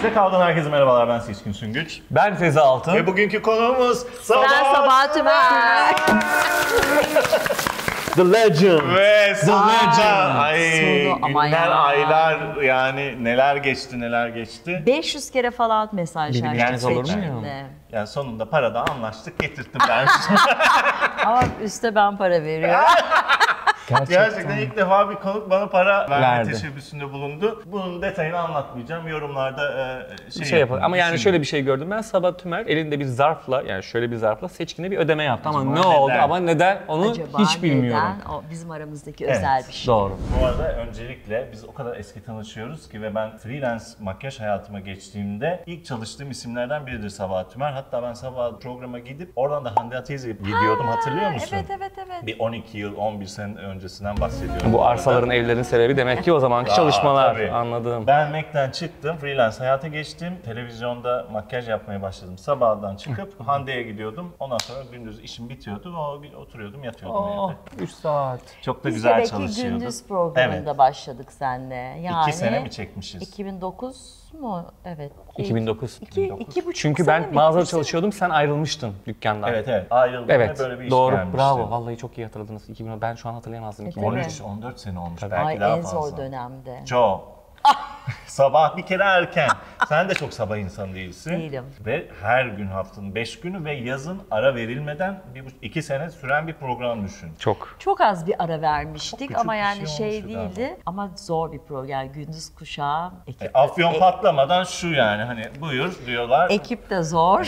Bizde Kaldın herkese merhabalar, ben Seçkin Süngüç. Ben Feza Altın. Ve bugünkü konuğumuz Sabah Tümer. The Legend. Ve sonunda Ama günler, ya. aylar, yani neler geçti. 500 kere falan mesajlar. Bilmeniz olur mu Seçkin'le. ya? Yani sonunda paradan anlaştık, getirttim ben. Ama üste ben para veriyorum. Gerçekten ilk defa bir konuk bana para verme Verdi. teşebbüsünde bulundu. Bunun detayını anlatmayacağım. Yorumlarda Şey yapalım. Ama yani şöyle bir şey gördüm ben. Sabah Tümer elinde bir zarfla, yani şöyle bir zarfla Seçkin'e bir ödeme yaptı. Ama Acaba ne oldu neden? ama neden onu Acaba hiç bilmiyorum. neden? O bizim aramızdaki Evet. özel bir şey. Doğru. Bu arada öncelikle biz o kadar eski tanışıyoruz ki ve ben freelance makyaj hayatıma geçtiğimde ilk çalıştığım isimlerden biridir Sabah Tümer. Hatta ben sabah programa gidip oradan da Hande Atez'e gidiyordum, hatırlıyor musun? Evet. Bir 12 yıl, 11 sene öncesinden bahsediyorum. Bu arsaların, evlerin sebebi demek ki o zamanki çalışmalar. Tabii. Anladım. Ben Mac'ten çıktım, freelance hayata geçtim. Televizyonda makyaj yapmaya başladım. Sabahdan çıkıp Hande'ye gidiyordum. Ondan sonra gündüz işim bitiyordu. O gün oturuyordum, yatıyordum evde. 3 saat. Çok da Biz güzel belki çalışıyorduk. gündüz programında Evet. başladık seninle. Yani 2 sene mi çekmişiz? 2009 mu? Evet. 2009. 2,5 Çünkü sene ben mi? mağazada 2 sene. çalışıyordum, sen ayrılmıştın dükkandan. Evet. Ayrıldım Evet, ve böyle bir iş doğru. gelmişti. Bravo. Vallahi çok iyi hatırladınız. 2010, ben şu an hatırlayamazdım. tabii. 13-14 sene olmuş. Tabii. Belki Ay daha en fazla. zor dönemde. Çok. Sabah bir kere erken. Sen de çok sabah insanı değilsin. Değilim. Ve her gün haftanın 5 günü ve yazın ara verilmeden 2 sene süren bir program düşün. Çok. Çok az bir ara vermiştik küçük ama bir yani şey şey olmuştu değildi. galiba. Ama zor bir program. Yani gündüz kuşağı. Afyon patlamadan şu yani hani buyur diyorlar. Ekip de zor.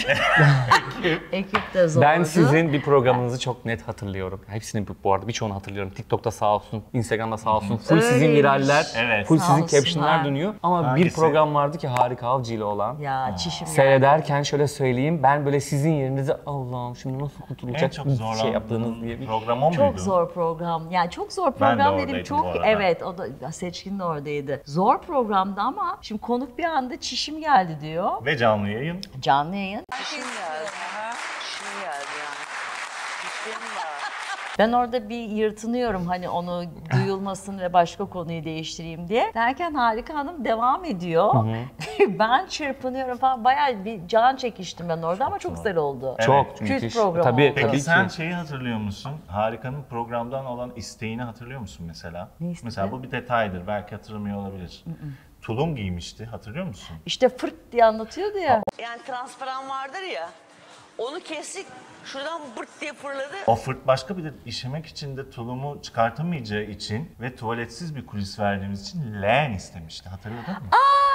Ekip de zordu. Ben sizin bir programınızı çok net hatırlıyorum. Hepsini bu arada birçoğunu hatırlıyorum. TikTok'ta sağ olsun, Instagram'da sağ olsun. Full sizin Öyleymiş. viraller, Evet. full Sağ sizin olsunlar. captionlar dönüyor. Ama Hangisi? bir program vardı ki Harika Avcı ile olan. Ya çişim Seyrederken şöyle söyleyeyim, ben böyle sizin yerinize Allah'ım şimdi nasıl En kurtulacak çok bir şey zorlandığım yaptığınız diye bir... program o muydu? Çok zor program. Yani çok zor Ben de program oradaydım dedim. bu Çok arada. evet o da Seçkin de oradaydı. Zor programdı ama şimdi konuk bir anda çişim geldi diyor. Ve canlı yayın. Canlı yayın. Çişim geldi. Çişim geldi yani. Çişim var. Ben orada bir yırtınıyorum hani onu duyulmasın ve başka konuyu değiştireyim diye. Derken Harika Hanım devam ediyor. Ben çırpınıyorum falan. Bayağı bir can çekiştim ben orada ama çok güzel oldu. Evet. Çok Kült müthiş. program Tabii, oldu. Peki tabii sen ki. şeyi hatırlıyor musun? Harika'nın programdan olan isteğini hatırlıyor musun mesela? Ne istedi? Mesela bu bir detaydır. Belki hatırlamıyor olabilir. Tulum giymişti. Hatırlıyor musun? İşte fırt diye anlatıyordu ya. Yani transparan vardır ya. Onu kestik. Şuradan bırt diye fırladı. O fırt başka bir de işemek için de tulumu çıkartamayacağı için ve tuvaletsiz bir kulis verdiğimiz için leğen istemişti. Hatırladın mı?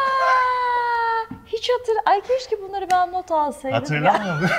Hiç Ay keşke bunları ben not alsaydım. Hatırlamıyor musun?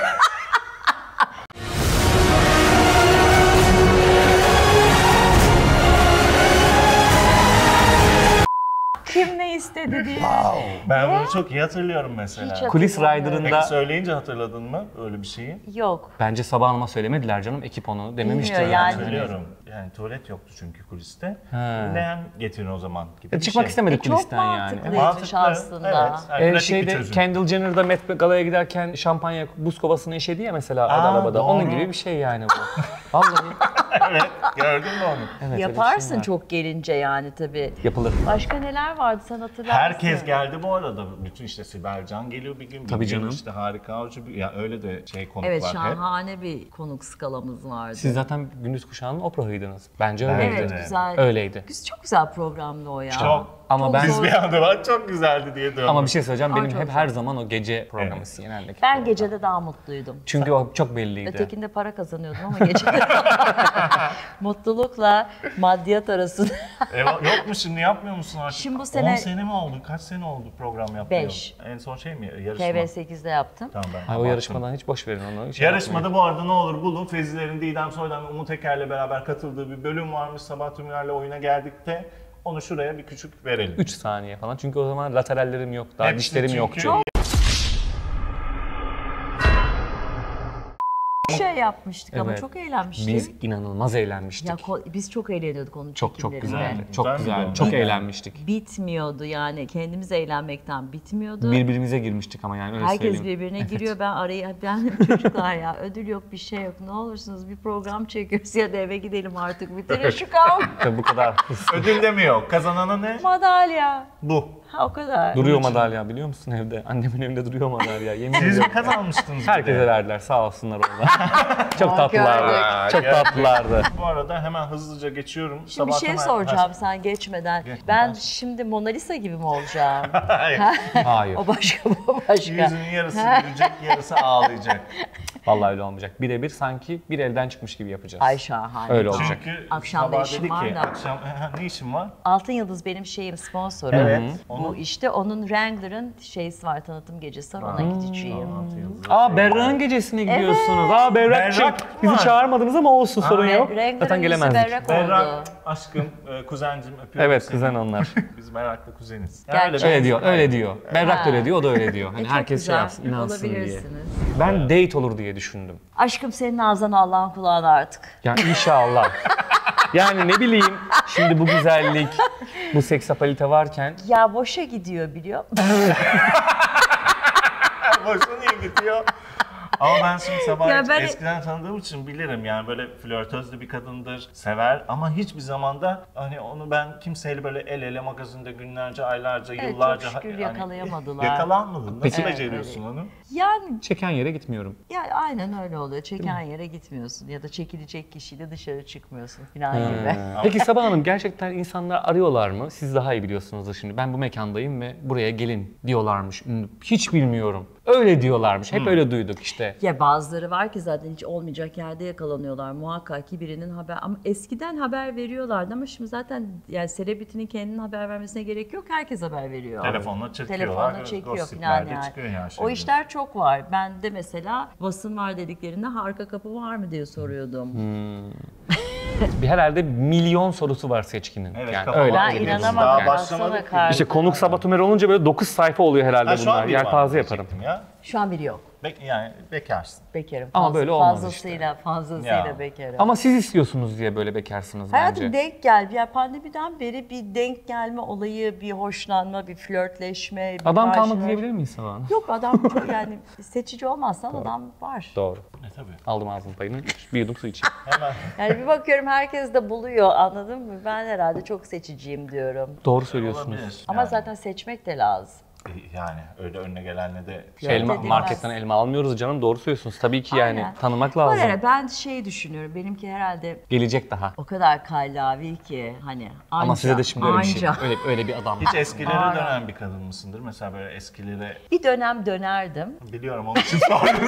Kim ne istedi diye. Ben bunu çok iyi hatırlıyorum mesela. Hiç Kulis hatırlamıyorum. Rider'ında Peki söyleyince hatırladın mı öyle bir şeyi? Yok. bence Sabah Hanım'a söylemediler canım. Ekip onu dememiştir. Bilmiyor yani. Söylüyorum. Yani tuvalet yoktu çünkü kuliste. He. Leğen getirin o zaman gibi bir Çıkmak şey. istemedik Çok kulisten yani. mantıklıymış Mantıklı, aslında. Evet. Yani pratik bir Şeyde çözüm. Kendall Jenner da Met Gala'ya giderken şampanya buz kovasını eşedi ya mesela arabada. doğru. Onun gibi bir şey yani bu. Vallahi Evet, gördün mü onu? evet, öyle bir Yaparsın şey var. çok gelince yani tabii. Yapılır. Başka neler vardı sen hatırlar mısın? Herkes geldi bu arada. Bütün işte Sibel Can geliyor bir gün. Tabii bir gün canım. işte Harika Avcı. Ya öyle de şey konuk Evet var hep. şahane bir konuk skalamız vardı. Siz zaten gündüz kuşağının oprahıydınız. Bence Evet. öyleydi. Evet güzel. Öyleydi. Çok güzel programdı o ya. Çok. Ama ben Biz bir anda bak çok güzeldi diye döndük. ama bir şey söyleyeceğim. Benim çok hep güzel. her zaman o gece programı Evet. genelde. Ben gecede daha mutluydum. Çünkü o çok belliydi. Ötekinde para kazanıyordum ama gecede mutlulukla maddiyat arasında. Yok mu şimdi yapmıyor musun artık? Şimdi bu sene- 10 sene mi oldu? Kaç sene oldu program yapmıyor? 5. En son şey mi? Yarışma. TV8'de yaptım. Tamam ben. Ay o abarttım. yarışmadan hiç boş verin onu. Şey Yarışmada bu arada ne olur bulun. Feziler'in Didem Soydan ve Umut Eker'le beraber katıldığı bir bölüm varmış. Sabah Tümer'le oyuna geldik de onu şuraya bir küçük verelim. 3 saniye falan. Çünkü o zaman laterallerim yok. Daha Hepsi dişlerim çünkü- yoktu. şey yapmıştık ama Evet. çok eğlenmiştik. Biz inanılmaz eğlenmiştik. Ya biz çok eğleniyorduk onun Çok çekimlerinde. güzeldi. Çok Güzel güzel. miydi Çok o? eğlenmiştik. Bitmiyordu yani. Kendimiz eğlenmekten bitmiyordu. Birbirimize girmiştik ama yani öyle Herkes söyleyeyim. birbirine giriyor. Ben araya çocuklar ya ödül yok bir şey yok. Ne olursunuz bir program çekiyoruz ya da eve gidelim artık. Bitirin şu kavga. Tabii bu kadar. Ödül de mi yok? Kazanana ne? Madalya. Bu. Ha o kadar. Duruyor madalya biliyor musun evde? Annemin evinde duruyor madalya. Yemin Siz ediyorum. mi kazanmıştınız? bir Herkese de? verdiler sağ olsunlar orada. Çok Aa, tatlılardı. gördük. Çok tatlılardı. Bu arada hemen hızlıca geçiyorum. Şimdi bir şey soracağım sen geçmeden. Ben şimdi Mona Lisa gibi mi olacağım? Hayır. Hayır. O başka, bu başka. Yüzünün yarısı gülecek, yarısı ağlayacak. Vallahi öyle olmayacak. Birebir sanki bir elden çıkmış gibi yapacağız. Ay şahane. Öyle olacak. Çünkü Akşam da sabah işim dedi var ki, da. akşam ne işin var? Altın Yıldız benim şeyim sponsorum. Evet. Bu işte onun Wrangler'ın şeysi var, tanıtım gecesi var, ona gideceğim. Aa Berrak'ın gecesine gidiyorsunuz. Aa Berrak Berrak bizi var. çağırmadınız ama olsun sorun yok. Wrangler'ın Zaten yüzü gelemezdik. berrak Berrak, oldu. aşkım, kuzencim öpüyorum Evet seni. kuzen onlar. Biz Berrak'la kuzeniz. Gerçekten. Öyle diyor, öyle diyor. Berrak Ha. da öyle diyor, o da öyle diyor. Hani Çok herkes güzel, şey yapsın, inansın diye. olabilirsiniz. Ben date olur diye düşündüm. Aşkım senin ağzından Allah'ın kulağına artık. Yani inşallah. Yani ne bileyim, şimdi bu güzellik, bu seksapalite varken Ya boşa gidiyor biliyor musun? Boşuna niye gidiyor? Ama ben şimdi Sabah Ya ben- eskiden tanıdığım için bilirim yani böyle flörtözlü bir kadındır, sever ama hiçbir zamanda hani onu ben kimseyle böyle el ele magazinde günlerce, aylarca, Evet, yıllarca... çok şükür hani yakalayamadılar. Yakalanmadın. Nasıl Evet, beceriyorsun onu? Yani çeken yere gitmiyorum. aynen öyle oluyor. Çeken yere gitmiyorsun ya da çekilecek kişiyle dışarı çıkmıyorsun falan gibi. Peki Sabah Hanım gerçekten insanlar arıyorlar mı? Siz daha iyi biliyorsunuzdur şimdi. Ben bu mekandayım ve buraya gelin diyorlarmış. Hiç bilmiyorum. Öyle diyorlarmış. Hep öyle duyduk işte. Ya bazıları var ki zaten hiç olmayacak yerde yakalanıyorlar. Muhakkak ki birinin haber ama eskiden haber veriyorlardı ama şimdi zaten yani selebritinin kendinin haber vermesine gerek yok. Herkes haber veriyor. Telefonla çekiyorlar. Telefonla çekiyor falan gossiplerde yani. çıkıyor yani O şimdi. işler çok var. Ben de mesela basın var dediklerinde arka kapı var mı diye soruyordum. Bir herhalde milyon sorusu var seçkinin. Evet, yani kafama öyle. Ben Biliyorsun, inanamadım. daha Baksana başlamadık ki. karşıma. İşte konuk Sabah Tümer olunca böyle 9 sayfa oluyor herhalde Ha, şu bunlar. an bir var Yelpaze mı yaparım. diyecektim Ya. Şu an biri yok. Yani bekarsın. Bekarım. Ama böyle olmaz Fazlasıyla Ya. bekarım. Ama siz istiyorsunuz diye böyle bekarsınız Hayatım bence. denk gel. Ya pandemiden beri bir denk gelme olayı, bir hoşlanma, bir flörtleşme, bir Adam kalmadı karşılaş- diyebilir miyiz Sabah Hanım? Yok adam çok yani seçici olmazsan adam var. Doğru. Tabii. Aldım ağzımın payını. Bir yudum su içeyim. Hemen. Yani bir bakıyorum herkes de buluyor anladın mı? Ben herhalde çok seçiciyim diyorum. Doğru söylüyorsunuz. Olabilir. Ama Yani. zaten seçmek de lazım. Yani öyle önüne gelenle de Elma, Edilmez. marketten elma almıyoruz canım, doğru söylüyorsunuz. Tabii ki yani Aynen. tanımak Var lazım. ya, ben şey düşünüyorum. Benimki herhalde Gelecek daha. o kadar kallavi ki hani anca. Ama size de şimdi öyle bir şey. anca. Öyle bir adam. hiç eskilere Aynen. dönen bir kadın mısındır? Mesela böyle eskilere Bir dönem dönerdim. biliyorum onun için sordum.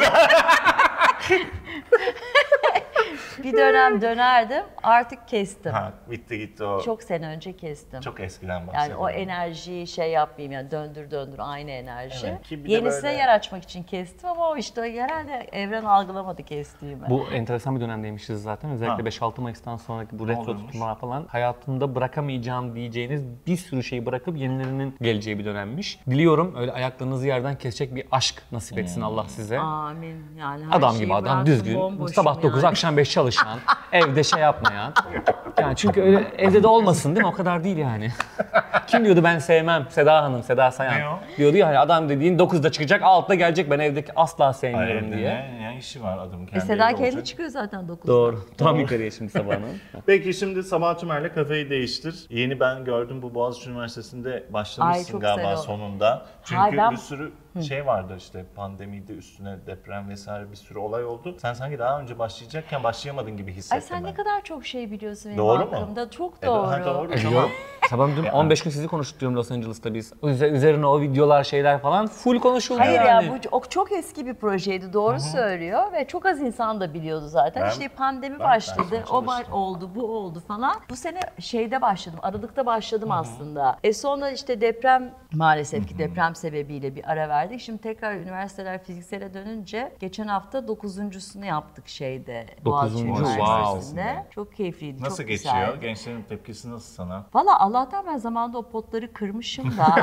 Bir dönem dönerdim. Artık kestim. Ha, bitti gitti o. Çok sene önce kestim. Çok eskiden Yani bahsediyorum. o enerjiyi şey yapmayayım yani döndür aynı enerji. Evet, ki bir de Yenisine böyle- yer açmak için kestim ama o işte herhalde evren algılamadı kestiğimi. Bu enteresan bir dönemdeymişiz zaten. Özellikle Ha. 5-6 Mayıs'tan sonraki bu retro oluyormuş? tutmalar falan hayatımda bırakamayacağım diyeceğiniz bir sürü şeyi bırakıp yenilerinin geleceği bir dönemmiş. Diliyorum öyle ayaklarınızı yerden kesecek bir aşk nasip etsin Allah size. Amin. Yani her Adam şeyi gibi adam, bıraktım, düzgün, bomboşum sabah 9 yani. akşam 5 çalışan, evde şey yapmayan. Yani çünkü öyle evde de olmasın değil mi? O kadar değil yani. Kim diyordu ben sevmem? Seda Hanım, Seda Sayan. Ne o? Diyordu ya hani adam dediğin 9'da çıkacak, 6'da gelecek, ben evdeki asla sevmiyorum Evde diye. ne işi var adamın kendi Seda evde kendi olacak. çıkıyor zaten 9'da. Doğru. Tam yukarıya şimdi Sabah Hanım. Peki şimdi Sabah Tümer'le kafayı değiştir. Yeni ben gördüm bu Boğaziçi Üniversitesi'nde başlamışsın Ay, çok galiba güzel o. sonunda. Çünkü Ay, ben- bir sürü şey vardı işte pandemiydi üstüne deprem vesaire bir sürü olay oldu. Sen sanki daha önce başlayacakken başlayamadın gibi hissettim Ay sen ben. ne kadar çok şey biliyorsun benim Doğru mu? hakkımda. Çok Ha, doğru. doğru. Biliyorum. Sabah dün 15 gün sizi konuştuk diyorum Los Angeles'ta biz. Üzerine o videolar şeyler falan full konuşuldu Hayır yani. ya bu çok eski bir projeydi doğru söylüyor ve çok az insan da biliyordu zaten. Ben- İşte pandemi ben başladı, o çalıştım. oldu, bu oldu falan. Bu sene şeyde başladım, Aralık'ta başladım aslında. Sonra işte deprem maalesef ki deprem sebebiyle bir ara verdik. verdik. Şimdi tekrar üniversiteler fiziksele dönünce geçen hafta 9.'sunu yaptık şeyde. Boğaziçi Dokuzuncu, Üniversitesi'nde. wow. Çok keyifliydi, Nasıl çok geçiyor? güzeldi. Gençlerin tepkisi nasıl sana? Valla Allah'tan ben zamanında o potları kırmışım da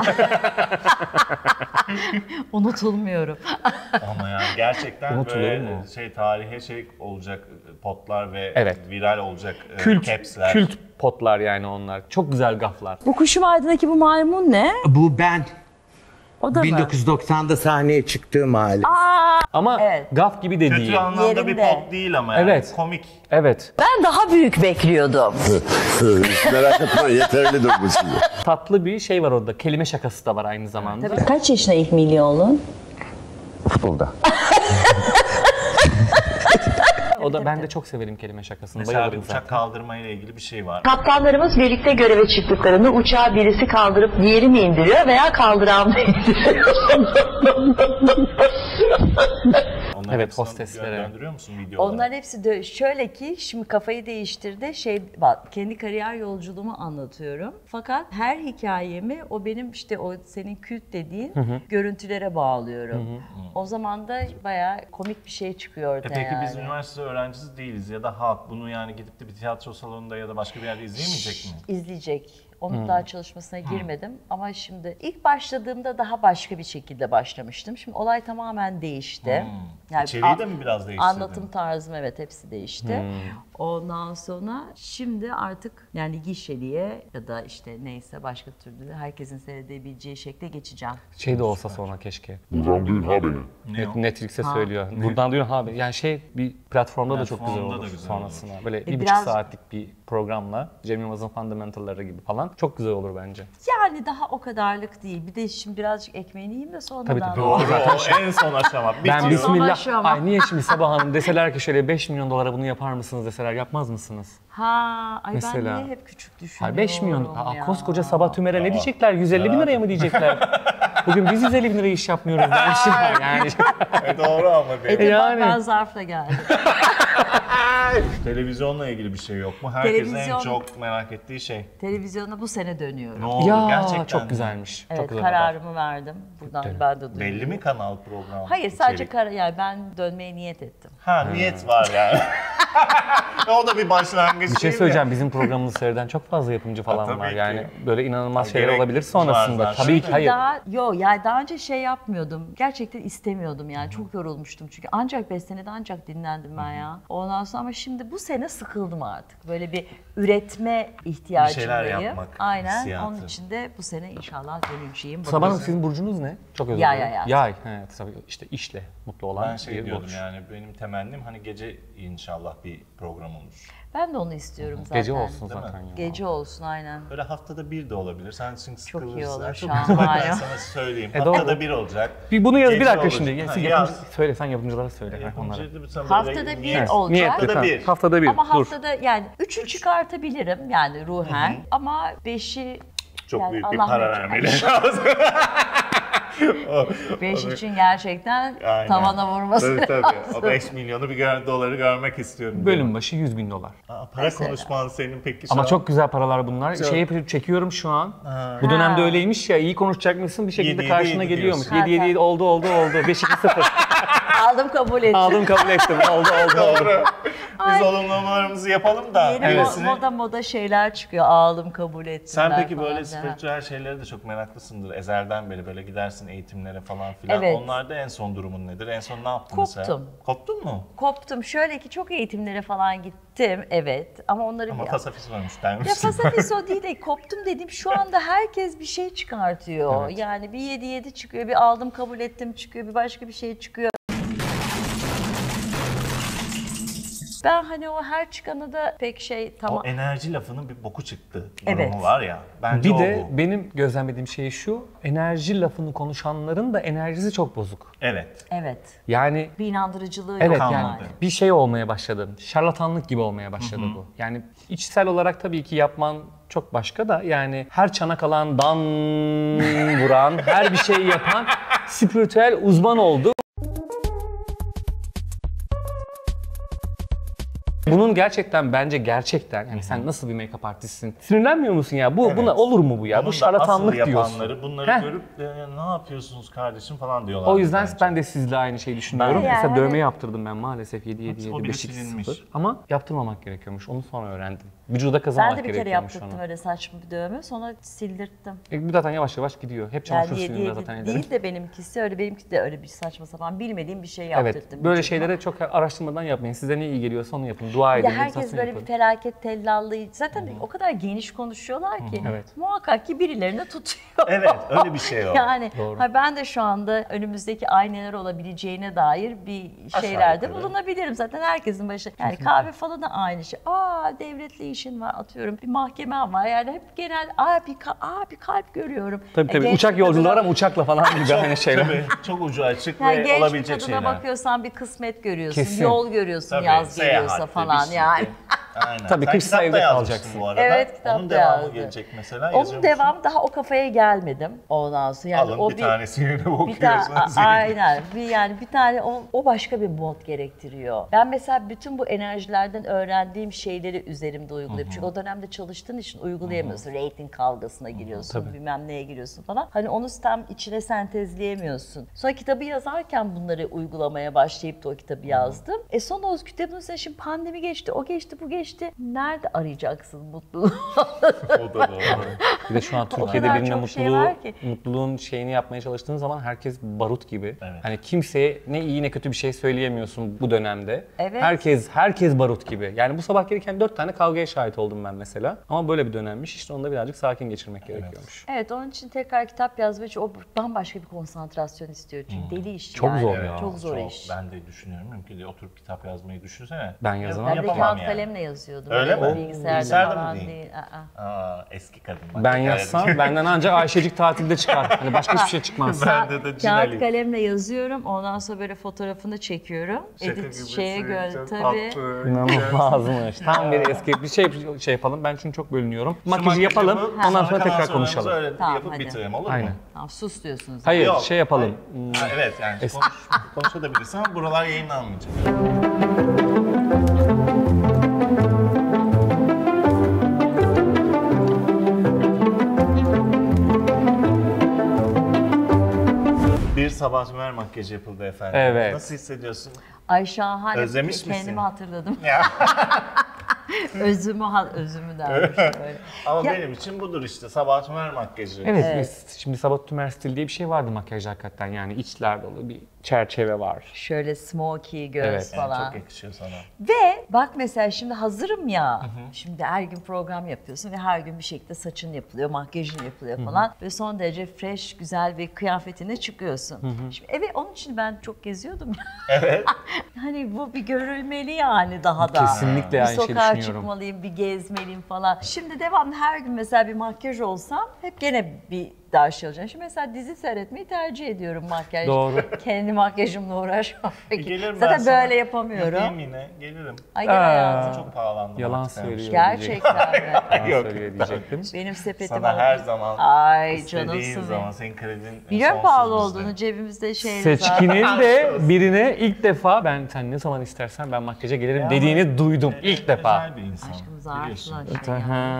unutulmuyorum. Ama yani gerçekten Unutulur böyle mu? tarihe olacak potlar ve Evet. viral olacak Kült, caps'ler. kült potlar yani onlar. Çok güzel gaflar. Bu Kuşum Aydın'daki bu maymun ne? Bu ben. O da mı? 1990'da sahneye çıktığım hali. Ama Evet. gaf gibi de Kötü değil. anlamda bir Yerinde. pot değil ama yani Evet. komik. Evet. Ben daha büyük bekliyordum. Merak etme yeterlidir bu size. Tatlı bir şey var orada. Kelime şakası da var aynı zamanda. Kaç yaşında ilk milyonluğun? Futbolda. O da ben de çok severim kelime şakasını. Mesela bir Bayılırım uçak zaten. kaldırma ile ilgili bir şey var. Kaptanlarımız birlikte göreve çıktıklarında uçağı birisi kaldırıp diğeri mi indiriyor veya kaldıran mı indiriyor? Onların Evet, hepsini hosteslere. Gönderiyor musun video olarak? Onların hepsi de şöyle ki şimdi kafayı değiştirdi. Bak, kendi kariyer yolculuğumu anlatıyorum. Fakat her hikayemi o benim işte o senin kült dediğin görüntülere bağlıyorum. O zaman da bayağı komik bir şey çıkıyor ortaya. Peki biz yani. üniversite öğrencisi değiliz ya da halk bunu yani gidip de bir tiyatro salonunda ya da başka bir yerde izleyemeyecek mi? İzleyecek. Onun daha çalışmasına girmedim ama şimdi ilk başladığımda daha başka bir şekilde başlamıştım. Şimdi olay tamamen değişti. İçeriği de mi biraz değiştirdin? Anlatım tarzım evet hepsi değişti. Ondan sonra şimdi artık yani gişeliye ya da işte neyse başka türlü herkesin seyredebileceği şekle geçeceğim. Şey de olsa sonra keşke. Buradan duyun ha beni. Ne o? Netflix'e söylüyor. Buradan duyun abi. Yani şey bir platformda da çok güzel Platformda da olur güzel sonrasında. Böyle bir buçuk biraz- saatlik bir programla Cem Yılmaz'ın Fundamental'ları gibi falan. Çok güzel olur bence. Yani daha o kadarlık değil. Bir de şimdi birazcık ekmeğini yiyeyim de sonradan. Tabii, tabii. Doğru, o en son aşama. Ben Bitiyor. bismillah. aşama. Ay niye şimdi Sabah Hanım deseler ki şöyle 5 milyon dolara bunu yapar mısınız deseler yapmaz mısınız? Ha, ay Mesela. ben niye hep küçük düşünüyorum Hayır 5 milyon. ya. Koskoca Sabah Tümer'e ne diyecekler? 150 bin liraya mı diyecekler? Bugün biz 150 bin liraya iş yapmıyoruz. Yani. Doğru ama değil. Yani. Yani. Ben zarfla geldim. Televizyonla ilgili bir şey yok mu? Herkesin en Televizyon- çok merak ettiği şey. Televizyona bu sene dönüyorum. Ne oldu Ya gerçekten? çok mi? güzelmiş. Evet, çok güzel haber. kararımı verdim. Buradan ben de duyuyorum. Belli mi kanal program? Hayır, sadece içerik? yani ben dönmeye niyet ettim. Ha niyet var yani. O da bir başlangıç Bir şey değil mi? söyleyeceğim. Bizim programımızı seyreden çok fazla yapımcı falan tabii var. ki. Yani böyle inanılmaz Ha, şeyler gerek olabilir var sonrasında. zaten. Tabii ki hayır. Daha önce şey yapmıyordum. Gerçekten istemiyordum yani. Çok yorulmuştum çünkü. Ancak 5 senede ancak dinlendim ben ya. Ondan sonra ama şimdi bu sene sıkıldım artık. Böyle bir üretme ihtiyacındayım. yapmak Aynen. hissiyatı. Onun için de bu sene inşallah döneceğim. Sabah Hanım sizin burcunuz ne? Çok özür Yay dilerim. hayatım. Yay. Evet, tabii işte işle mutlu olan Ben şey bir diyordum burç. yani benim temennim hani gece inşallah bir program olur. Ben de onu istiyorum zaten. Gece olsun Değil mi? zaten ya. Gece olsun aynen. Böyle haftada bir de olabilir. Sen çünkü sıkılırsın. iyi olur, Çok şahane. güzel. Ben sana söyleyeyim. doğru. Haftada bir olacak. Bir bunu yaz bir Gece dakika olacak. şimdi. Ha, Sen yaz. söyle sen yapımcılara söyle onlara. Yapımcı sen böyle Haftada bir niyet- olacak. Niyetli, Haftada tamam. bir. Haftada bir. Ama Dur. haftada yani 3'ü çıkartabilirim yani ruhen. Ama 5'i Çok yani büyük bir Allah para verecek. vermeli lazım. 5 için gerçekten Aynen. tavana vurması Tabii tabii. lazım. O 5 milyonu doları görmek istiyorum. Bölüm başı 100 bin dolar. Aa, para konuşman senin peki şu Ama an? çok güzel paralar bunlar. Şey yapıp çekiyorum şu an. Bu dönemde öyleymiş ya iyi konuşacakmışsın bir şekilde 7-7 karşına diyorsun. geliyormuş. Ha, 7-7 oldu 5-2-0. Aldım kabul ettim. Aldım kabul ettim. Oldu. Doğru. Biz olumlamalarımızı yapalım da. Yeni hevesini- moda şeyler çıkıyor. Aldım kabul ettim. Sen peki falan böyle filan. spiritüel şeylere de çok meraklısındır. Ezelden beri böyle gidersin eğitimlere falan filan. Evet. Onlarda en son durumun nedir? En son ne yaptın Koptum. mesela? Koptun mu? Koptum. Şöyle ki çok eğitimlere falan gittim. Evet. Ama onları Ama bir... fasafis varmış Ya dermişsin. fasafiso değil de koptum dediğim şu anda herkes bir şey çıkartıyor. Yani bir 7-7 çıkıyor, bir aldım kabul ettim çıkıyor, bir başka bir şey çıkıyor. Ben hani o her çıkanı da pek şey tamam. O enerji lafının bir boku çıktı. Evet. Durumu var ya. Bence Bir o de bu. benim gözlemlediğim şey şu. Enerji lafını konuşanların da enerjisi çok bozuk. Evet. Evet. Yani Bir inandırıcılığı evet yok. yani kalmadı. bir şey olmaya başladı. Şarlatanlık gibi olmaya başladı bu. Yani içsel olarak tabii ki yapman çok başka da yani her çanak alan, dan vuran, her bir şeyi yapan spiritüel uzman oldu. Bunun gerçekten bence gerçekten yani sen nasıl bir make-up artistsin? Sinirlenmiyor musun ya? Buna olur mu bu ya? Bunun Bu da şarlatanlık asıl diyorsun. yapanları bunları Heh. görüp ne yapıyorsunuz kardeşim falan diyorlar. O yüzden bence. ben de sizle aynı şeyi düşünüyorum. Ben Mesela yani- dövme yaptırdım ben maalesef 7 O bile 5 silinmiş. 0 ama yaptırmamak gerekiyormuş. Onu sonra öğrendim. Vücuda kazanmak Ben de bir kere gerekiyormuş yaptırdım onu. öyle saçma bir dövme. Sonra sildirttim. Bu zaten yavaş yavaş gidiyor. Hep çamaşır Yani suyuyla yedi zaten ederim. değil de benimkisi öyle, benimki de öyle bir saçma sapan bilmediğim bir şey Evet. yaptırdım. Böyle vücuduma. şeylere çok araştırmadan yapmayın. Size ne iyi geliyorsa onu yapın. Dua Bir de edin. herkes meditasyon böyle yapın. bir felaket tellallığı. Zaten o kadar geniş konuşuyorlar ki. Evet. Muhakkak ki birilerini tutuyor. Evet, öyle bir şey o. Yani Doğru. ben de şu anda önümüzdeki ay neler olabileceğine dair bir şeylerde yukarı. bulunabilirim. Zaten herkesin başı. Yani kahve falan da aynı şey. Devletle işin var atıyorum. Bir mahkemem var. Yani hep genel bir kalp görüyorum. Tabii. Genç Uçak bir yolculuğu var kadına- ama uçakla falan gibi hani şeyler. Tabii, çok ucu açık Yani ve genç bir olabilecek kadına şeyler. bakıyorsan bir kısmet görüyorsun, Kesin. yol görüyorsun Tabii, yaz geliyorsa seyahatte, falan bir sürü. yani. Aynen. Tabii, Sen kışsa kitap da evde yazmışsın kalacaksın. Bu arada. Evet, kitap Onun da devamı yazdım. gelecek mesela. yazıyor Onun musun? devamı daha o kafaya gelmedim ondan sonra. Yani Alın o bir tanesini de okuyorsunuz. aynen. Bir tane o başka bir mod gerektiriyor. Ben mesela bütün bu enerjilerden öğrendiğim şeyleri üzerimde uygulayıp çünkü o dönemde çalıştığın için uygulayamıyorsun. Rating kavgasına giriyorsun, Tabii. bilmem neye giriyorsun falan. Hani onu tam içine sentezleyemiyorsun. Sonra kitabı yazarken bunları uygulamaya başlayıp da o kitabı yazdım. Sonra o kitabın üstüne şimdi pandemi geçti, o geçti, bu geçti. Nerede arayacaksın mutluluğu? O da doğru. Bir de şu an Türkiye'de kadar birine çok şey var ki. mutluluğun şeyini yapmaya çalıştığın zaman herkes barut gibi. Evet. Hani kimseye ne iyi ne kötü bir şey söyleyemiyorsun bu dönemde. Evet. Herkes barut gibi. Yani bu sabah gelirken 4 tane kavgaya şahit oldum ben mesela. Ama böyle bir dönemmiş. İşte onu da birazcık sakin geçirmek gerekiyormuş. Evet, onun için tekrar kitap yazmak için o bambaşka bir konsantrasyon istiyor. Çünkü deli iş Çok yani. zor ya. Çok zor iş. Ben de düşünüyorum. Mümkün değil. Oturup kitap yazmayı düşünsene. Ben yazamam. Ben de Yapamam kağıt yani. kalemle yazıyordum. Öyle mi? Bilgisayarda Bilgisayarda falan mı değil? değil. Eski kadın. Bak, Ben dikkat yazsam edin. benden ancak Ayşecik tatilde çıkar. Hani başka hiçbir şey çıkmaz. Bende de Kağıt Cinali. kalemle yazıyorum. Ondan sonra böyle fotoğrafını çekiyorum. Şaka Edit gibisin, şeye göre çok tabii. tatlı. İnanılmazmış. Tam bir eski bir şey yapalım. Ben çünkü çok bölünüyorum. Makyajı Makyajı yapalım. yapıp, Ondan sonra kalan tekrar sorularımızı konuşalım. öyle Tamam, yapıp hadi. bitirelim olur Aynen. mu? Tamam, sus diyorsunuz. Hayır Yok, şey yapalım. Ha, evet yani konuşabilirsin ama buralar yayınlanmayacak. Bir Sabah Tümer makyajı yapıldı efendim. Evet. Nasıl hissediyorsun? Ay şahane. Özlemiş misin? Kendimi hatırladım. Ya. özümü dermiş böyle. Ama Ya- benim için budur işte Sabah Tümer makyajı. Evet, biz şimdi Sabah Tümer stil diye bir şey vardı makyajda hakikaten. Yani içler dolu bir çerçeve var. Şöyle smoky göz Evet, yani falan. Çok yakışıyor sana. Ve bak mesela şimdi hazırım ya. Şimdi her gün program yapıyorsun ve her gün bir şekilde saçın yapılıyor, makyajın yapılıyor falan. Ve son derece fresh, güzel bir kıyafetine çıkıyorsun. Şimdi onun için ben çok geziyordum. Evet. Hani bu bir görülmeli yani daha da. Kesinlikle Bir aynı şeyi sokağa düşünüyorum. çıkmalıyım, bir gezmeliyim falan. Şimdi devamlı her gün mesela bir makyaj olsam hep gene bir daha şey olacak. Şimdi mesela dizi seyretmeyi tercih ediyorum makyaj. Doğru. Kendi makyajımla uğraşmamak. Gelirim Zaten ben sana. böyle yapamıyorum. Yapayım yine gelirim. Ay gel hayatım. Çok pahalandı. Yalan artık yani. söylüyor. Gerçekten mi? Yalan Yok. söylüyor diyecektim. Benim sepetim Sana alın. her zaman Ay istediğin canımsın zaman benim. senin kredin Biliyorum sonsuz pahalı bizde. olduğunu, cebimizde şey Seçkinin de birine ilk defa sen ne zaman istersen ben makyaja gelirim Ya dediğini duydum ilk defa. Özel bir insan. Aşkımız biliyorsun. ağrısın.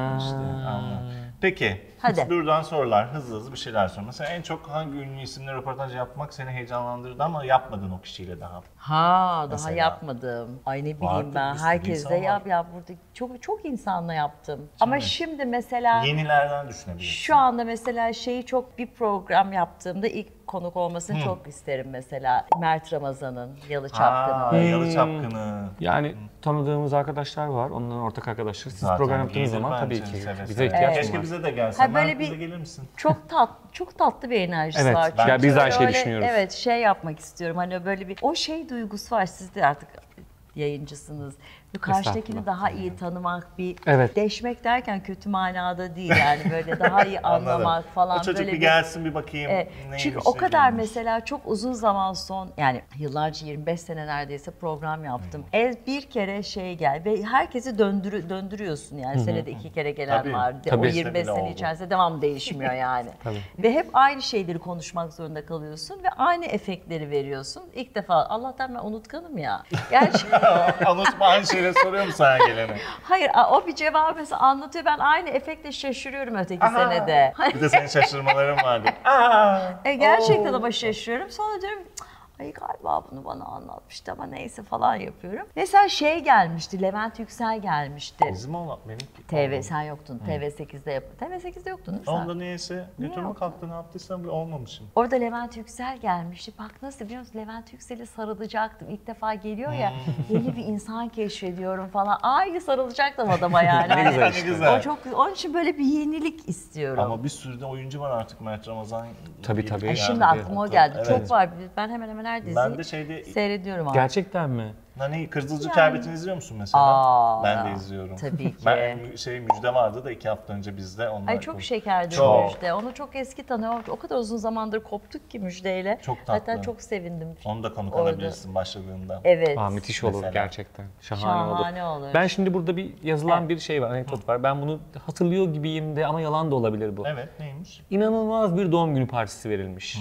Anladım. Peki, Hadi. buradan sorular, hızlı bir şeyler sor. Mesela en çok hangi ünlü isimle röportaj yapmak seni heyecanlandırdı ama yapmadın o kişiyle daha? Ha daha Mesela. yapmadım. Ay ne bileyim Vardır, ben. bir sürü Herkesle insan var. yap burada çok insanla yaptım. Ama şimdi mesela Yenilerden düşünebilirsin. şu anda mesela çok bir program yaptığımda ilk konuk olmasını çok isterim mesela. Mert Ramazan'ın Yalı Çapkını. Yalı Çapkını. Yani tanıdığımız arkadaşlar var. Onların ortak arkadaşları. Siz Zaten program yaptığınız gelir zaman bence tabii ki seve bize seve. ihtiyaç Keşke var. bize de gelsen. Ha, böyle Mert, bir- bize gelir misin? Çok tatlı bir enerjisi Evet, var. ya Çünkü biz de aynı şeyi öyle- düşünüyoruz. Evet, yapmak istiyorum. Hani böyle bir o duygusu var. Siz de artık yayıncısınız. Bu karşıdakini Estağfurullah. daha iyi tanımak, bir Evet. deşmek derken kötü manada değil yani böyle daha iyi anlamak Anladım. falan. O çocuk böyle bir gelsin bir bakayım. neymiş, çünkü o ne kadar değilmiş. mesela çok uzun zaman yani yıllarca 25 sene neredeyse program yaptım. Bir kere gel ve herkesi döndürüyorsun yani senede 2 kere gelen Tabii. var. O Tabii. 25 Bile sene oldu. içerisinde devam değişmiyor yani. Tabii. Ve hep aynı şeyleri konuşmak zorunda kalıyorsun ve aynı efektleri veriyorsun. İlk defa Allah'tan ben unutkanım ya. Gerçekten Unutma aynı şeyleri bile soruyor mu sana gelene? Hayır, o bir cevabı mesela anlatıyor. Ben aynı efektle şaşırıyorum öteki senede. Bir de senin şaşırmaların vardı. Gerçekten ama şaşırıyorum. Sonra diyorum ay galiba bunu bana anlatmıştı ama neyse falan yapıyorum. Mesela şey gelmişti, Levent Yüksel gelmişti. Bizim olan benimki. Sen yoktun. TV8'de TV8'de yoktun değil mi sen? Onda niyeyse götürme kalktı, ne yaptıysam bir olmamışım. Orada Levent Yüksel gelmişti. Bak nasıl biliyor musun? Levent Yüksel'e sarılacaktım. İlk defa geliyor ya. Yeni bir insan keşfediyorum falan. Aynı sarılacaktım adama yani. Ne güzel işte. O çok, onun için böyle bir yenilik istiyorum. Ama bir sürü de oyuncu var artık Mert Ramazan. Tabii, tabii. Ay, şimdi Yani. aklıma o geldi. Evet. Çok var. Ben hemen hemen her diziyi Ben de şeyde seyrediyorum abi. Gerçekten mi? hani Kızılcık Şerbeti'ni izliyor musun mesela? Ben de izliyorum. Tabii ki. Ben Müjde vardı da 2 hafta önce bizde. Onlar Ay çok şekerdi Çok. Müjde. Onu çok eski tanıyor. O kadar uzun zamandır koptuk ki Müjde'yle. Çok tatlı. Hatta çok sevindim. Onu da konuk Orada. alabilirsin başladığında. Evet. Müthiş olur Mesela. gerçekten. Şahane olur. olur. Ben şimdi burada bir yazılan bir şey var, anekdot var. Ben bunu hatırlıyor gibiyim de ama yalan da olabilir bu. Evet, neymiş? İnanılmaz bir doğum günü partisi verilmiş.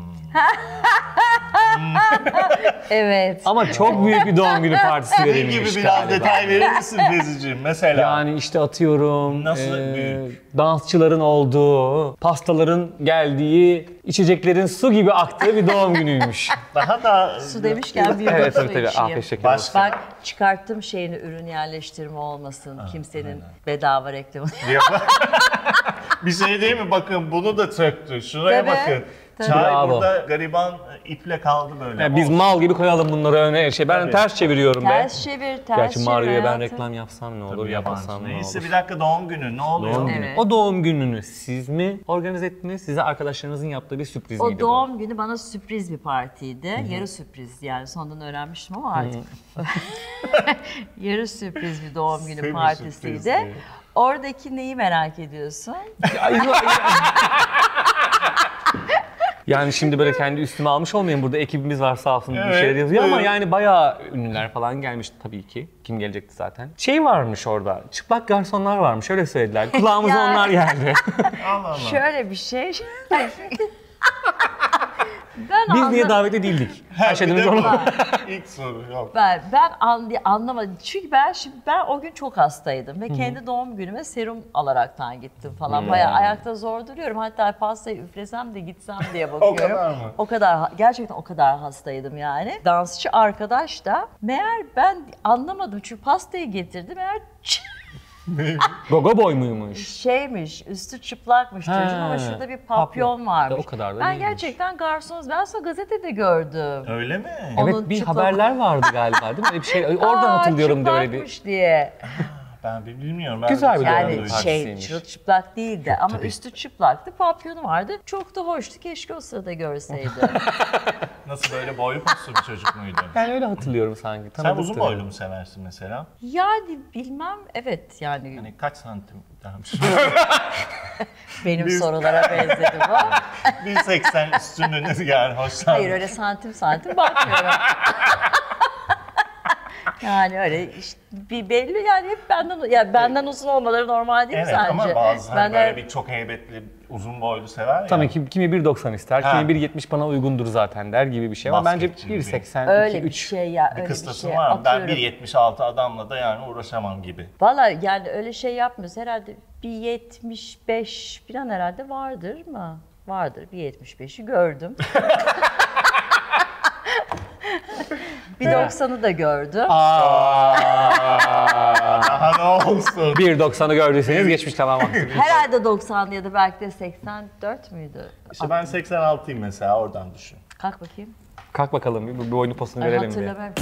Evet. Ama çok büyük bir doğum günü partisi Ne verilmiş gibi biraz galiba. detay verir misin Feziciğim? Mesela. Yani işte atıyorum Nasıl büyük? dansçıların olduğu, pastaların geldiği, içeceklerin su gibi aktığı bir doğum günüymüş. Daha da... Su demişken bir Evet su tabii tabii. içeyim. Afiyet şeker Başka- olsun. Bak çıkarttım şeyini, ürün yerleştirme olmasın. Kimsenin bedava reklamı. Bir şey değil mi? Bakın bunu da söktü. Şuraya Tabii, bakın. tabii. Çay Bravo. burada gariban iple kaldı böyle. Yani biz mal gibi koyalım bunları öne. Ben Tabii. ters çeviriyorum be. Ters çevir, ters Gerçi çevir. Mario'ya ben hayatım. reklam yapsam ne olur, Tabii yapmasam yabancı. ne Neyse olur. bir dakika doğum günü ne oluyor? Doğum günü. Evet. O doğum gününü siz mi organize ettiniz? Size arkadaşlarınızın yaptığı bir sürpriz miydi O doğum günü bana sürpriz bir partiydi. Yarı sürpriz yani sonradan öğrenmiştim ama artık. Yarı sürpriz bir doğum günü Semi partisiydi. sürprizdi. Oradaki neyi merak ediyorsun? Yani şimdi böyle kendi üstüme almış olmayayım. Burada ekibimiz var sağ olsun bir Evet, şeyler yazıyor ama buyurun. yani bayağı ünlüler falan gelmiş tabii ki. Kim gelecekti zaten. Şey varmış orada. Çıplak garsonlar varmış. Öyle söylediler. Kulağımıza Yani. onlar geldi. Allah Allah. Şöyle bir şey. Biz niye davetli değildik? Her şeyden Bir de önce bu. onu. İlk soru yok. Ben anlamadım. Çünkü ben o gün çok hastaydım ve kendi doğum günüme serum alaraktan gittim falan. Bayağı ayakta zor duruyorum. Hatta pastayı üflesem de gitsem diye bakıyorum. kadar mı? O kadar gerçekten o kadar hastaydım yani. Dansçı arkadaş da meğer ben anlamadım çünkü pastayı getirdi. Meğer Gogo boy muymuş? şeymiş, üstü çıplakmış çocuğun ama şurada bir papyon varmış. O kadar da ben değilmiş. gerçekten garsonuz. Ben sonra gazetede gördüm. Öyle mi? Onun Evet bir çıplak- haberler vardı galiba değil mi? Öyle bir şey. Oradan hatırlıyorum da öyle bir. çıplakmış diye. Ben bilmiyorum. Ben Güzel bir Yani doğum şey partisiymiş. çırılçıplak değildi ama tabii. üstü çıplaktı, papyonu vardı. Çok da hoştu. Keşke o sırada görseydi. Nasıl böyle boylu poslu bir çocuk muydu? Yani öyle hatırlıyorum sanki. Sen Tanıdık uzun da. boylu mu seversin mesela? Yani bilmem, evet yani Hani kaç santim? benim biz- sorulara benzedi bu. 1.80 üstünlüğünüz yani hoşlandım. Hayır öyle santim santim bakmıyorum. Yani öyle işte bir belli yani hep benden uzun olmaları normal değil mi Evet sence? ama bazı hani Benden- böyle bir çok heybetli uzun boylu sever ya. Tabii ki kimi 1.90 ister, Ha. kimi 1.70 bana uygundur zaten der gibi bir şey ama bence Basketçi gibi. 1.80, öyle 2, bir 3. şey ya Bir öyle bir kıstasın şey var mı? Ben atıyorum. 1.76 adamla da yani uğraşamam gibi. Valla yani öyle şey yapmıyoruz. Herhalde bir 75 falan herhalde vardır mı? Vardır. Bir 75'i gördüm. Bir 90'ı da gördüm. Daha ne olsun? 1.90'ı gördüyseniz geçmiş tamam. Herhalde 90 ya da belki de 84 müydü? İşte ben 86'yım mesela oradan düşün. Kalk bakayım. Kalk bakalım bir boynu posunu Ay, görelim bir. hatırlamıyorum.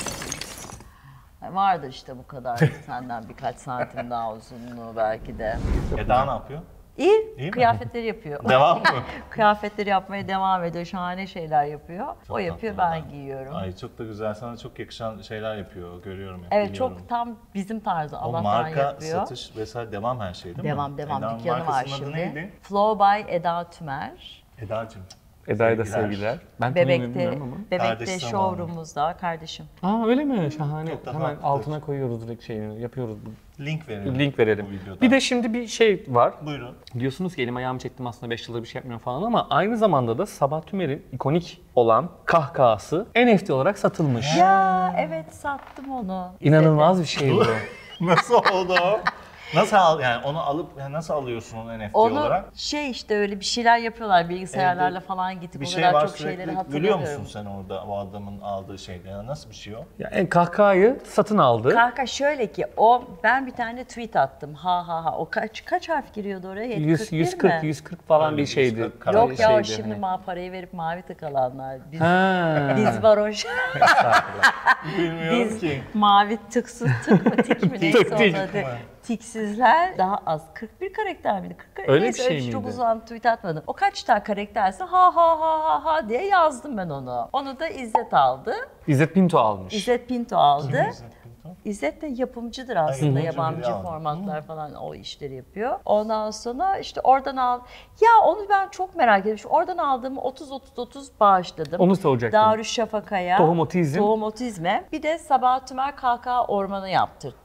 Vardır işte bu kadar. Senden birkaç santim daha uzunluğu belki de. Eda ne yapıyor? İyi, mi? kıyafetleri yapıyor. Devam mı? Kıyafetleri yapmaya devam ediyor. Şahane şeyler yapıyor. O yapıyor, tatlı ben adam. giyiyorum. Ay çok da güzel. Sana çok yakışan şeyler yapıyor. Görüyorum hep. Evet biliyorum. çok tam bizim tarzı O Allah'tan marka yapıyor. satış vesaire devam her şey değil mi? Devam Eda'nın dükkanı var markasının adı şimdi. neydi? Flow by Eda Tümer. Eda'cığım Eda'ya da Sevgiler. sevgiler. Ben tanıyorum Bebek'te, bilmiyorum ama. Bebek'te Kardeş zamanı. showroom'umuzda kardeşim. Aa öyle mi? Şahane. Çok da Hemen farklıdır. altına koyuyoruz direkt şeyini, yapıyoruz. Link verelim. Link verelim. bu videoda. Bir de şimdi bir şey var. Buyurun. Diyorsunuz ki elim ayağımı çektim aslında 5 yıldır bir şey yapmıyorum falan ama aynı zamanda da Sabah Tümer'in ikonik olan kahkahası NFT olarak satılmış. Ya evet sattım onu. İnanılmaz bir şey bu. Nasıl oldu o? Nasıl yani onu alıp nasıl alıyorsun onu NFT Onu olarak? işte öyle bir şeyler yapıyorlar bilgisayarlarla Evde falan gidip Bir o şey kadar var çok sürekli. şeyleri Biliyor hatırlamıyorum. musun sen orada o adamın aldığı şeyde? Yani nasıl bir şey o? Yani kahkahayı satın aldı. Kanka şöyle ki ben bir tane tweet attım. Ha ha ha. O kaç harf giriyordu oraya? 41 mi? 140 falan Öyle bir bir şeydi. 140 karakter. Yok ya o Şeydi, şimdi hani. parayı verip mavi tıkalanlar. Biz, Ha. biz varoş. Bilmiyorum Biz ki. mavi tıksız tık mı tik mi neyse Tık, onun tik. adı. Tiksizler daha az. 41 karakter miydi? 40, Öyle neyse, bir şey çok miydi? uzun tweet atmadım. O kaç tane karakterse ha ha ha ha ha diye yazdım ben onu. Onu da İzzet aldı. İzzet Pinto almış. İzzet Pinto aldı. İzzet de yapımcıdır aslında. yapımcı Yabancı biri aldı. formatlar falan o işleri yapıyor. Ondan sonra işte oradan Ya onu ben çok merak etmişim. Oradan aldığımı 30-30-30 bağışladım. Onu soracaktım. Darüşşafaka'ya. Tohum Otizm. Tohum Otizm'e. Bir de Sabah Tümer KK Ormanı yaptırdım.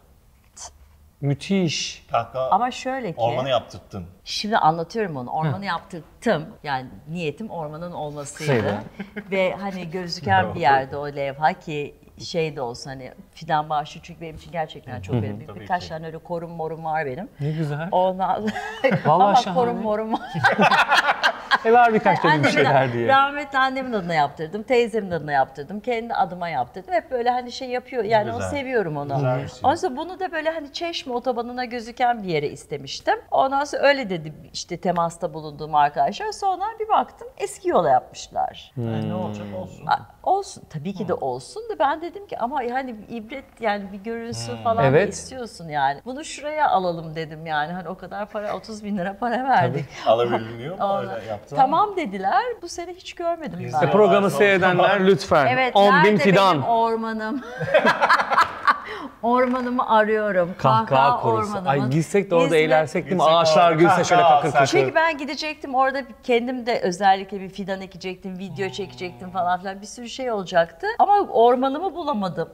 Müthiş. Kahkaha Ama şöyle ki, ormanı yaptırttın. şimdi anlatıyorum onu. Ormanı yaptırdım. Yani niyetim ormanın olmasıydı. Şeydi. Ve hani gözüken bir yerde o levha ki şey de olsun hani fidan bağışı çünkü benim için gerçekten çok önemli. Tabii Birkaç ki. tane öyle korum var benim. Ne güzel. Ondan Vallahi ama şahane. korum morum var. Var birkaç da bir şeyler diye. Rahmetli annemin adına yaptırdım, teyzemin adına yaptırdım, kendi adıma yaptırdım. Hep böyle hani şey yapıyor yani Güzel. onu seviyorum onu. Güzel bir şey. Ondan sonra bunu da böyle hani Çeşme otobanına gözüken bir yere istemiştim. Ondan sonra öyle dedi işte temasta bulunduğum arkadaşlar. Sonra bir baktım eski yola yapmışlar. Yani ne olacak olsun. Olsun tabii ki de olsun da ben dedim ki ama yani bir ibret yani bir görünsün falan Evet. istiyorsun yani. Bunu şuraya alalım dedim yani hani o kadar para 30 bin lira para verdik. Alabiliyor mu öyle yaptın? Tamam dediler. Bu sene hiç görmedim ben. İzliyorlar. Programı seyredenler lütfen. Evet, 10.000 nerede fidan. benim ormanım? Ormanımı arıyorum. Kahkaha korusu. ormanımı. Ay gitsek de orada İzmir- eğlensek değil mi? Gitsek Ağaçlar orada gülse şöyle kahkaha kakır alsak. kakır. Çünkü ben gidecektim orada kendim de özellikle bir fidan ekecektim, video çekecektim falan filan bir sürü şey olacaktı. Ama ormanımı bulamadım.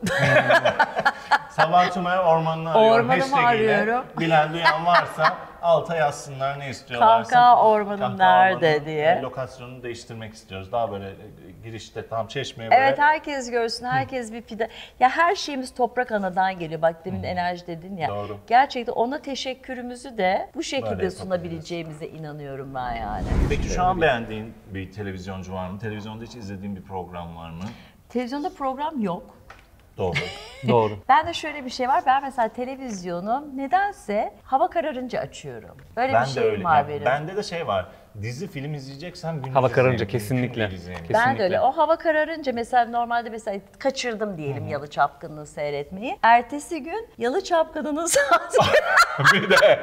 Sabah Tümer ormanını arıyorum. Ormanımı Hashtag ile arıyorum. Bilen duyan varsa alta yazsınlar ne istiyorlarsa. Kahkaha ormanım Kahkaha nerede ormanı, diye. Lokasyonunu değiştirmek istiyoruz. Daha böyle girişte tam Çeşme'ye Evet böyle. herkes görsün, herkes bir fidan. Ya her şeyimiz toprak anadan geliyor. Bak demin enerji dedin ya. Doğru. Gerçekten ona teşekkürümüzü de bu şekilde Böyle sunabileceğimize inanıyorum ben yani. Peki şu an beğendiğin bir televizyoncu var mı? Televizyonda hiç izlediğin bir program var mı? Televizyonda program yok. Doğru. Doğru. Ben de şöyle bir şey var. Ben mesela televizyonu nedense hava kararınca açıyorum. Böyle Ben bir de şeyim öyle. var Yani benim. bende de şey var. Dizi film izleyeceksem gündüz Hava kararınca izleyeyim, kesinlikle. mümkün değil izleyeyim. Ben de Kesinlikle. öyle. O hava kararınca mesela normalde mesela kaçırdım diyelim Yalı Çapkını'nı seyretmeyi. Ertesi gün Yalı Çapkını'nın saati Bir de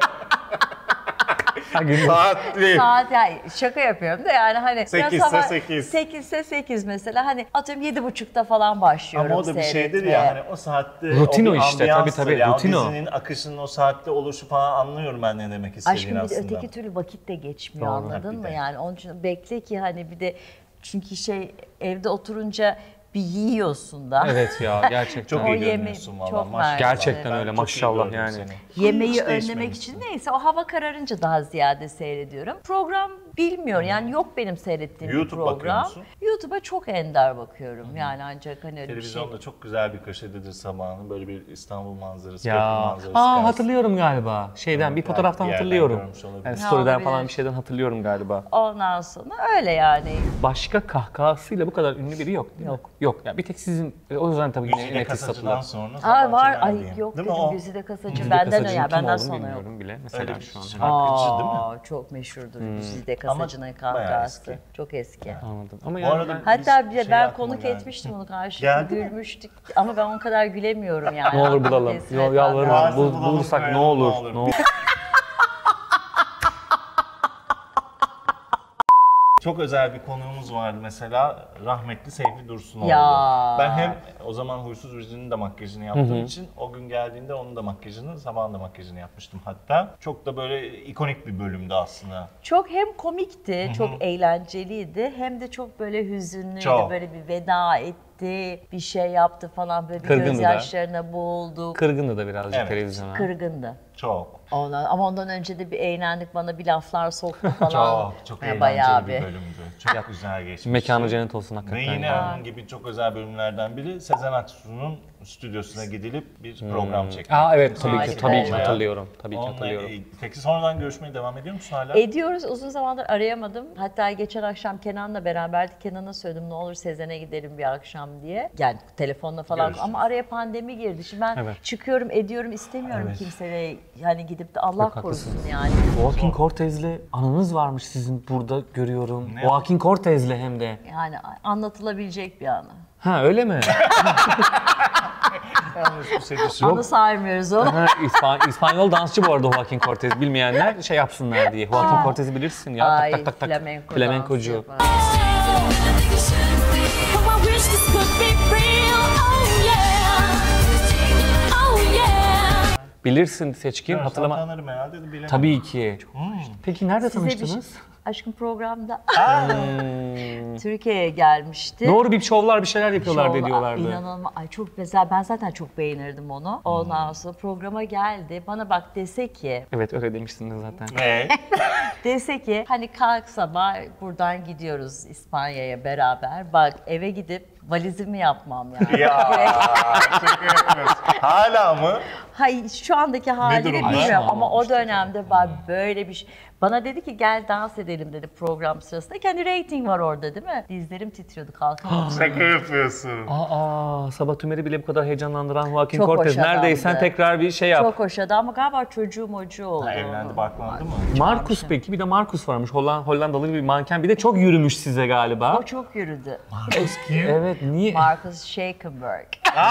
Ha, gündüz. saatli. saat yani şaka yapıyorum da yani hani ya 8'se sabah 8. 8'se 8 mesela hani atıyorum 7.30'da falan başlıyorum Ama o da bir şeydir seyretmeye. ya hani o saatte Rutin bir o işte, ambiyanstır tabii, ya. rutin o. O dizinin akışının o saatte oluşu falan anlıyorum ben ne demek istediğini Aşkım bir de aslında. öteki türlü vakit de geçmiyor Doğru. anladın Bir mı de. yani onun için bekle ki hani bir de çünkü evde oturunca bir yiyorsun da. Evet ya gerçekten. Çok O iyi yeme- görünüyorsun valla çok maşallah. mersi. Gerçekten Ben öyle, çok iyi maşallah gördüm yani. seni. Yemeği Hiç önlemek değişmemişsin. için neyse o hava kararınca daha ziyade seyrediyorum. Program bilmiyorum yani yok benim seyrettiğim YouTube bir bakıyor program. musun? YouTube'a çok ender bakıyorum yani ancak hani öyle bir şey. Televizyonda çok güzel bir köşededir sabahın böyle bir İstanbul manzarası, köprü Ya. manzarası. Aa karşısında. hatırlıyorum galiba. Şeyden bir Evet, fotoğraftan bir yerden hatırlıyorum. görmüş olabilir. Yani Ha, story'den olabilir. falan bir şeyden hatırlıyorum galiba. Ondan sonra öyle yani. Başka kahkahasıyla bu kadar ünlü biri yok. Yok. Yok. Ya bir tek sizin o yüzden tabii yine Güzide nefis Kasacı'dan satılan. sonra Aa var Sabah ay Tümer yok değil mi dedim o? Güzide Kasacı Güzide benden o Kasacı'nın ya kim benden olduğunu sonra yok. bilmiyorum bile Öyle mesela bir şu an. şarkıcı değil mi? Aa, çok meşhurdur Güzide Kasacı'nın bayağı kahkahası. eski. Çok eski. Anladım. Ama Bu yani arada ben- Hatta Biz- ben aklıma konuk geldi. etmiştim onu karşılıklı Geldi mi? gülmüştük ama ben o kadar gülemiyorum yani. ne olur Aklımı bulalım. teslim etmem Yalvarırım. lazım. Varsa bulalım, Bulursak ne koyalım, olur. ne olur. Ne olur. Çok özel bir konuğumuz vardı mesela, rahmetli Seyfi Dursunoğlu. Ya. Ben hem o zaman Huysuz Virgin'in de makyajını yaptığım için o gün geldiğinde onun da makyajını, sabahın da makyajını yapmıştım hatta. Çok da böyle ikonik bir bölümdü aslında. Çok hem komikti, çok eğlenceliydi hem de çok böyle hüzünlüydü. Çok. Böyle bir veda etti, bir şey yaptı falan, böyle bir Kırgındı da. gözyaşlarına boğulduk. Kırgındı da birazcık Evet. televizyona. Kırgındı. Çok. Ama ondan önce de bir eğlendik, bana bir laflar soktu falan. Çok Yani eğlenceli bayağı bir bölümdü. Çok güzel geçmişti. Mekanı cennet olsun Ve hakikaten. yine ya. onun gibi çok özel bölümlerden biri Sezen Aksu'nun stüdyosuna gidilip bir program çekmek. Aa evet tabii ki Harika. hatırlıyorum. Tabii ki Onunla- hatırlıyorum. Peki sonradan görüşmeye devam ediyor musun hala? Ediyoruz, uzun zamandır arayamadım. Hatta geçen akşam Kenan'la beraberdik. Kenan'a söyledim ne olur Sezen'e gidelim bir akşam diye. Yani telefonla falan. Görüşürüz. Ama araya pandemi girdi. Şimdi ben Evet. çıkıyorum, ediyorum, istemiyorum kimseye. Yani gidip de Allah Yok, korusun haklısınız. yani. Joaquin Cortez'le anınız varmış sizin burada görüyorum. Ne? Joaquin Cortez'le hem de. Yani anlatılabilecek bir anı. Ha öyle mi? Yanlış bir şey düşünüyorum. Anı saymıyoruz onu. Ha, İspanyol dansçı bu arada Joaquin Cortez. Bilmeyenler şey yapsınlar diye. Joaquin Cortez'i bilirsin ya. Ay, tak tak tak tak. flamenco Flamenkocu. dansı yapar. Bilirsin Seçkin. Hatırlama. Hatırlama. Tanırım herhalde de bilemedim. Tabii ki. Peki nerede Size bir şey, tanıştınız? aşkım programda Türkiye'ye gelmişti. Doğru bir şovlar bir şeyler yapıyorlar Şovla- diyorlardı. İnanılmaz. Ay çok mesela ben zaten çok beğenirdim onu. Ondan sonra programa geldi. Bana bak dese ki Evet öyle demiştiniz zaten. Ne? dese ki hani kalk sabah buradan gidiyoruz İspanya'ya beraber. Bak eve gidip valizimi yapmam yani. Ya şaka yapıyorsun. Hala mı? Hayır şu andaki halini durumda? bilmiyorum Ay, ama o dönemde ben böyle bir şey. Bana dedi ki gel dans edelim dedi program sırasında. Kendi rating var orada değil mi? Dizlerim titriyordu kalkamadım. Şaka yapıyorsun. Aa, Sabah Tümer'i bile bu kadar heyecanlandıran Joaquin Çok Cortez. hoş adamdı. Neredeysen tekrar bir şey yap. Çok hoş adam ama galiba çocuğu mocu oldu. Ha, evlendi baklandı mı? Marcus peki? Bir de Marcus varmış. Hollandalı bir manken. Bir de çok yürümüş size galiba. O çok yürüdü. Marcus kim? Evet niye? Marcus Shakenberg.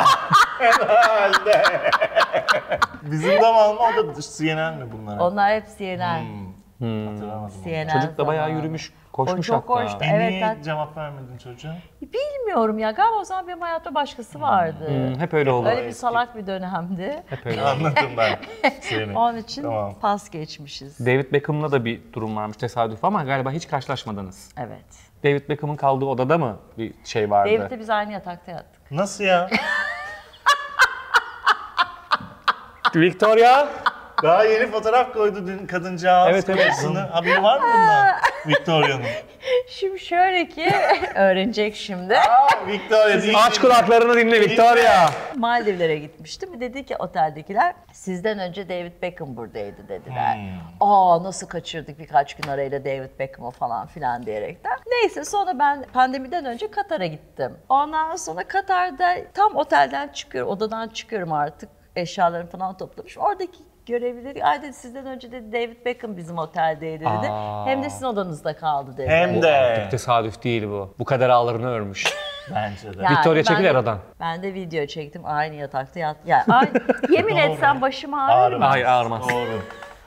Bizim zamanında o da CNN mi bunlar? Onlar hep CNN. Hatırlamadım. CNN Çocuk da bayağı zamanı. yürümüş. O Koşmuş çok hatta. koştu. E Evet, niye ben cevap vermedin çocuğa? bilmiyorum ya galiba o zaman benim hayatta başkası vardı. Hep öyle oldu. Öyle bir salak bir dönemdi. Hep öyle oldu. Anladım ben seni. Onun için Tamam. pas geçmişiz. David Beckham'la da bir durum varmış tesadüf ama galiba hiç karşılaşmadınız. Evet. David Beckham'ın kaldığı odada mı bir şey vardı? David'le biz aynı yatakta yattık. Nasıl ya? Victoria. Daha yeni fotoğraf koydu dün kadıncağız. Evet, evet. kocasını. Haberi var mı bundan? Victoria'nın. Şimdi şöyle ki öğrenecek şimdi. Victoria değil. Aç kulaklarını dinle Victoria. Maldivlere gitmiştim. Dedi ki oteldekiler sizden önce David Beckham buradaydı dediler. Aa nasıl kaçırdık birkaç gün arayla David Beckham'ı falan filan diyerekten. Neyse sonra ben pandemiden önce Katar'a gittim. Ondan sonra Katar'da tam otelden çıkıyorum, odadan çıkıyorum artık. Eşyalarımı falan toplamış. Oradaki görevlileri, ay dedi sizden önce dedi David Beckham bizim oteldeydi dedi. Aa. Hem de sizin odanızda kaldı dedi. Hem de. Tesadüf değil bu. Bu kadar ağlarını örmüş. Bence de. Yani Victoria ben çekil de- aradan. Ben de video çektim aynı yatakta yat. Yani yemin etsem başım ağrır. Ağrımaz. Hayır ağrımaz. Doğru.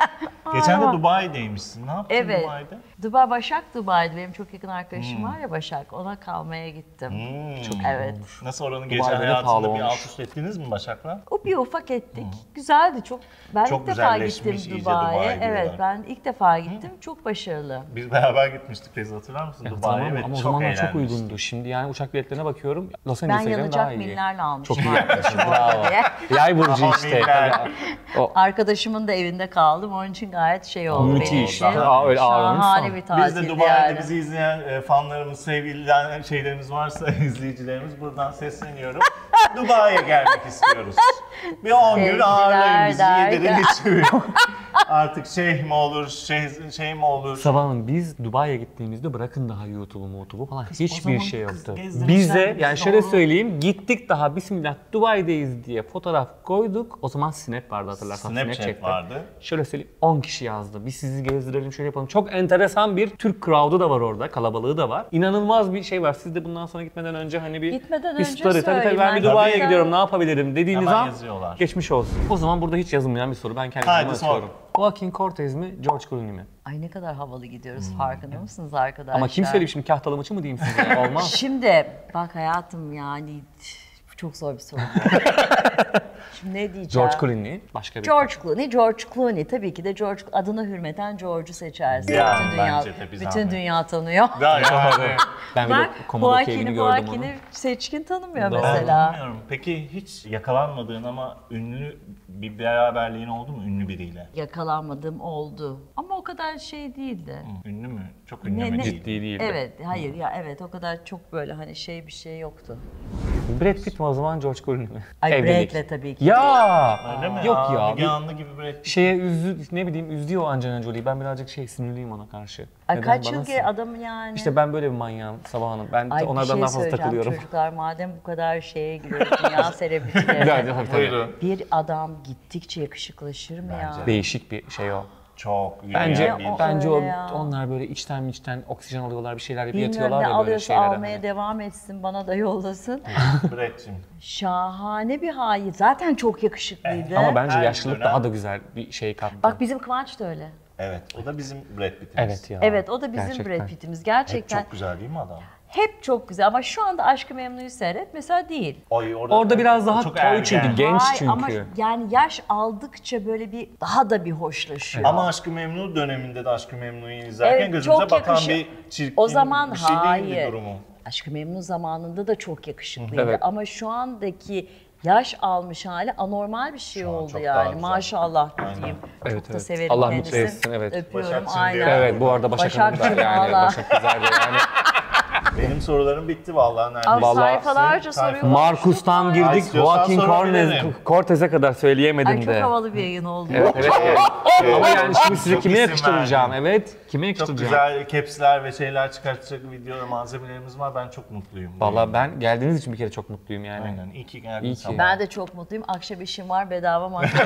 Geçen de Dubai'deymişsin. Ne yaptın Evet. Dubai'de? Başak Dubai'de. Benim çok yakın arkadaşım var ya Başak. Ona kalmaya gittim. Evet. Nasıl oranın Dubai'de gece de pahalı hayatında bir olmuş. alt üst ettiniz mi Başak'la? O bir ufak ettik. Güzeldi çok. Ben Çok ilk defa güzelleşmiş gittim iyice Dubai'ye. Dubai Evet diyorlar. ben ilk defa gittim. Çok başarılı. Biz beraber gitmiştik teyze hatırlar mısın? Tamam Dubai'ye ve ama o çok zamanlar çok eğlenmiştik. uygundu. Şimdi yani uçak biletlerine bakıyorum. Los Ben Angeles'e gidelim daha yanacak iyi. millerle almışım Çok iyi arkadaşım yapmışsın. orada Bravo. diye. Yay burcu Aha, işte. miller. Arkadaşımın da evinde kaldım. Onun için gayet şey oldu benim Müthiş. için. Aa, öyle ağırlamışsın. Şahane bir tatil Biz de Dubai'de yani. bizi izleyen fanlarımız, sevgili şeylerimiz varsa izleyicilerimiz buradan sesleniyorum. Dubai'ye gelmek istiyoruz. Bir 10 gün Sevgiler ağırlayın bizi, yedirin derken. içirin. Artık şeyh mi olur, şey mi olur? Sabah Hanım biz Dubai'ye gittiğimizde bırakın daha YouTube'u falan hiçbir zaman şey kız yoktu. gezdirmişler Bize bizi, yani şöyle doğru. söyleyeyim gittik daha bismillah Dubai'deyiz diye fotoğraf koyduk. O zaman Snap vardı hatırlarsan. Snapchat çekti. vardı. Şöyle söyleyeyim 10 kişi yazdı. Biz sizi gezdirelim şöyle yapalım. Çok enteresan bir Türk crowd'u da var orada. Kalabalığı da var. İnanılmaz bir şey var. Siz de bundan sonra gitmeden önce hani bir Gitmeden bir önce story. Tabii söyleyin. ben bir Ben Dubai'ye zaten- gidiyorum ne yapabilirim dediğiniz Hemen an yazıyorlar. geçmiş olsun. O zaman burada hiç yazılmayan bir soru. Ben kendime Haydi sor. atıyorum. Joaquin Cortez mi, George Clooney mi? Ay ne kadar havalı gidiyoruz farkında mısınız arkadaşlar? Ama kim söyleyeyim şimdi kahtalı maçı mı diyeyim size? Olmaz. Şimdi bak hayatım yani çok zor bir soru. Şimdi ne diyeceğim? George Clooney, başka bir. George Clooney tabii ki de George adına hürmeten George'u seçersin. Ya, bütün dünya, bence de bir bütün zahmet. dünya tanıyor. Ya, Ben bir de Ben Komodo Cave'ini gördüm onu. Joaquin'i seçkin tanımıyor Doğru, mesela. bilmiyorum. Peki hiç yakalanmadığın ama ünlü bir beraberliğin oldu mu ünlü biriyle? Yakalanmadığım oldu. Ama o kadar şey değildi. Ünlü mü? Çok ünlü mü değil? Ciddi değildi. Evet, hayır ya evet o kadar çok böyle hani bir şey yoktu. Brad Pitt mi o zaman, George Clooney mi? Ay Evlilik. Brad'le tabii ki. Ya! Öyle mi? Yok ya. Müge Anlı gibi Brad Pitt. Şeye ne bileyim üzdü o Angelina Jolie'yi. Ben birazcık sinirliyim ona karşı. Ay Neden? kaç Bana yıl ki adamı yani. İşte ben böyle bir manyağım Sabah Hanım. Ben Ay, bir onlardan şey daha fazla söyleyeceğim takılıyorum. çocuklar madem bu kadar şeye giriyoruz dünya Tabii, selebritilerine. tabii. Bir adam gittikçe yakışıklaşır mı ya? Değişik bir şey o. Çok Bence yürüyen bir- bence öyle ya. onlar böyle içten oksijen alıyorlar, bir şeyler yapıp Bilmiyorum yatıyorlar ne ya böyle alıyorsa şeylere. almaya hani. devam etsin bana da yollasın. Brad'cim. Şahane bir hayi. Zaten çok yakışıklıydı. Ama bence Her yaşlılık dönem- daha da güzel bir şey kattı. Bak bizim Kıvanç da öyle. Evet, o da bizim Brad Pitt'imiz. Evet ya. Evet o da bizim gerçekten. Brad Pitt'imiz. Hep Gerçekten çok güzel değil mi adam? hep çok güzel ama şu anda Aşk-ı Memnu'yu seyret mesela değil. Ay, Orada biraz daha çok toy ergen. çünkü genç Vay, çünkü. ama yani yaş aldıkça böyle bir daha da bir hoşlaşıyor. Ama Aşk-ı Memnu döneminde de Aşk-ı Memnu'yu izlerken Evet, gözümüze çok bakan yakışıyor. bir çirkin O zaman bir şey değil hayır. mi durumu? Aşk-ı Memnu zamanında da çok yakışıklıydı Evet. ama şu andaki yaş almış hali anormal bir şey Şu an oldu çok daha yani. güzel. Maşallah Aynen. diyeyim. Evet, Çok da evet. severim Allah kendisini. mutlu etsin, evet. Öpüyorum Başakçı aynen. diyor. Evet bu arada Başak Hanım da Başakçı, yani valla. Başak güzeldi yani. Benim sorularım bitti vallahi neredeyse. Abi Vallahi- sayfalarca soruyu Marcus'tan Ay, girdik, istiyorsan Joaquin sorabilirim. Cortez'e kadar söyleyemedim Ay çok de. havalı bir yayın oldu. Evet, evet. Ama yani şimdi size Çok kime isim yakıştıracağım? verdin. Evet, kime Çok yakıştıracağım? güzel caps'ler ve şeyler çıkartacak video malzemelerimiz var. Ben çok mutluyum. Vallahi ben geldiğiniz için bir kere çok mutluyum yani. Aynen. İyi ki geldin İyi ki. sabah. Ben de çok mutluyum. Akşam işim var bedava makyaj.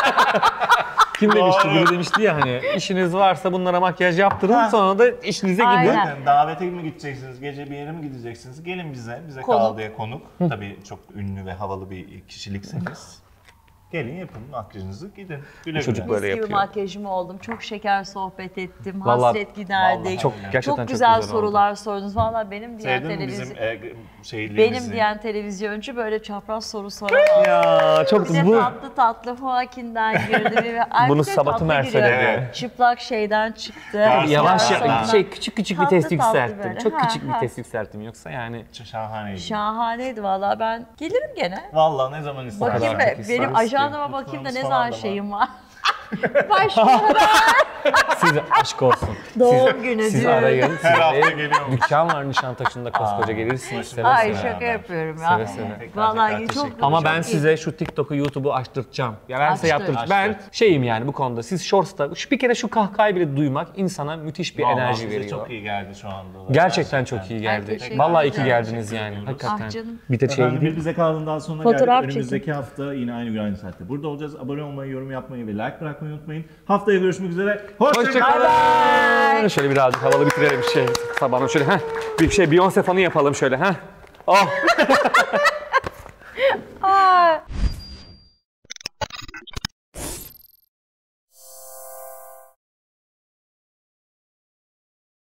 Kim demişti, Doğru. biri demişti ya hani işiniz varsa bunlara makyaj yaptırın sonra da işinize gidin. Aynen. Bakın davete mi gideceksiniz, gece bir yere mi gideceksiniz? Gelin bize Konuk. kal diye konuk. Tabii çok ünlü ve havalı bir kişilikseniz. Gelin yapın makyajınızı gidin. Güle Çocuk güle. böyle Mis gibi yapıyor. makyajım oldum. Çok şeker sohbet ettim. Vallahi- Hasret giderdik. vallahi Çok öyle. gerçekten Çok güzel oldu. sorular sordunuz. Vallahi benim diyen Sevdin mi bizim şeyliğimizi? benim diyen televizyoncu böyle çapraz soru soramaz. Ya çok Bir de bu tatlı tatlı Joaquin'den girdi. Ay, Bunu bir de Sabahat'ı tatlı Mersel'e giriyor. diyor. Çıplak şeyden çıktı. yavaş Ondan ya, sonra küçük bir tatlı test tatlı yükselttim. böyle. Çok Ha, küçük bir ha. test yükselttim yoksa yani. Şahaneydi. Şahaneydi vallahi ben gelirim gene. Vallahi ne zaman istersen. Bakayım kadar be, çok benim isteriz ki. ajandama bakayım da ne Lütfen zaman falan da şeyim var. Başka Size aşk olsun. doğum günü Siz düğün. arayın. Her hafta Size geliyorum. dükkan var Nişantaşı'nda koskoca gelirsiniz seve Ay seve. şaka yapıyorum ya. Seve seve. Vallahi Tekrar çok teşekkür Ama çok ben iyi. size şu TikTok'u, YouTube'u açtırtacağım. Ya ben size Açtır. yaptıracağım. Ben şeyim yani bu konuda. Siz Shorts'ta bir kere şu kahkahayı bile duymak insana müthiş bir Vallahi enerji size veriyor. çok iyi geldi şu anda. Gerçekten çok iyi geldi. teşekkür Vallahi iyi ki ederim. geldiniz yani. Hakikaten. Ah canım. Bir de şey Efendim gideyim. bir bize kaldığından sonra Fotoğraf geldik. Önümüzdeki hafta yine aynı gün aynı saatte burada olacağız. Abone olmayı, yorum yapmayı ve like bırakmayı unutmayın. Haftaya görüşmek üzere. Hoşçakalın. Şöyle birazcık havalı bitirelim şey. Sabahına şöyle bir şey Beyoncé fanı yapalım şöyle Oh.